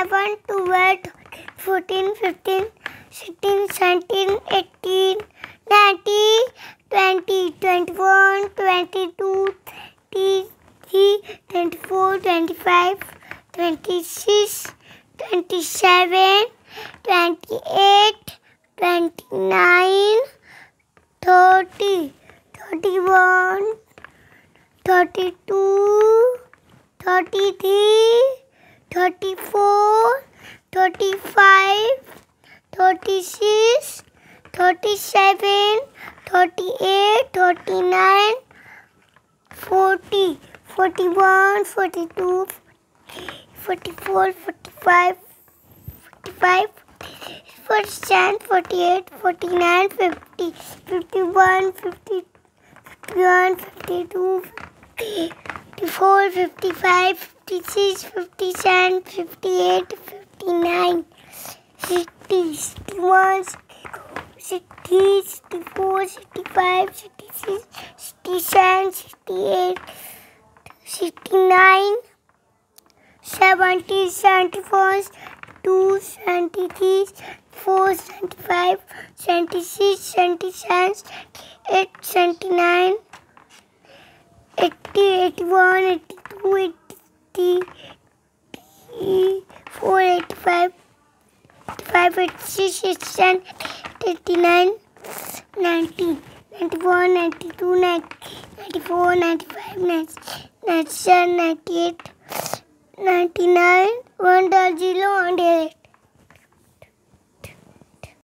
11, 12, 14, 15, 16, 17, 18, 19, 20, 21, 22, 23, 24, 25, 26, 27, 28, 29, 30, 31, 32, 33, 34, 35, 36, 37, 38, 39, 40, 41, 42, 44, 45, 45, 47, 48, 49, 50, 51, 50, 51, 52, 54, 55, 56, 57, 58, 59, 60, 61, 60, 64, 65, 66, 67, 68, 69, 70, 74, 72, 73, 74, 75, 76, 77, 78, 79, 80, 81, 82, 84, 85, 85, 86, 87, 89, 90, 91, 92, 94, 95, 97, 98, 99, 100, 108.